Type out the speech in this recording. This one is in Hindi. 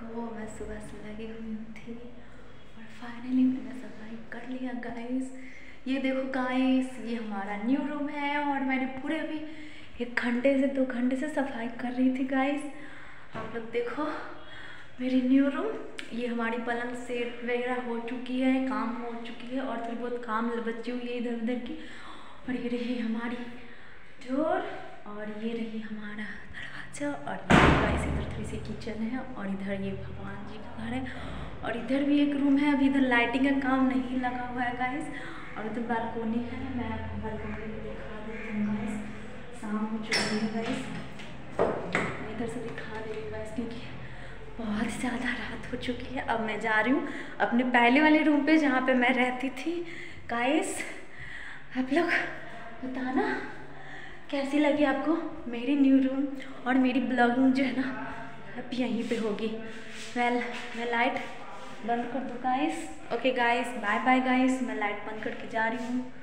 देखो मैं सुबह से लगी हुई थी और फाइनली मैंने सफाई कर लिया गाइस। ये देखो गाइस, ये हमारा न्यू रूम है और मैंने पूरे अभी 1 घंटे से सफाई कर रही थी गाइस। आप लोग देखो मेरी न्यू रूम, ये हमारी पलंग सेट वगैरह हो चुकी है, काम हो चुकी है और थोड़ी बहुत काम बची हुई है इधर उधर की। और ये रही हमारी डोर और ये रही हमारा दरवाजा और गाइस इधर थोड़ी सी किचन है और इधर ये भगवान जी का घर है और इधर भी एक रूम है। अभी इधर लाइटिंग का काम नहीं लगा हुआ है गाइस और इधर बालकोनी है। मैं आपको बालकोनी में दिखा देती हूँ गाइस, शाम हो चुकी है गाइस। मैं इधर से दिखा दे रही हूँ गाइस क्योंकि बहुत ज़्यादा रात हो चुकी है। अब मैं जा रही हूँ अपने पहले वाले रूम पे जहाँ पे मैं रहती थी गाइस। आप लोग बताना कैसी लगी आपको मेरी न्यू रूम और मेरी ब्लॉगिंग जो है ना अब यहीं पे होगी। मैं लाइट बंद कर दूँ guys. Okay guys, bye bye guys, मैं लाइट बंद करके जा रही हूँ।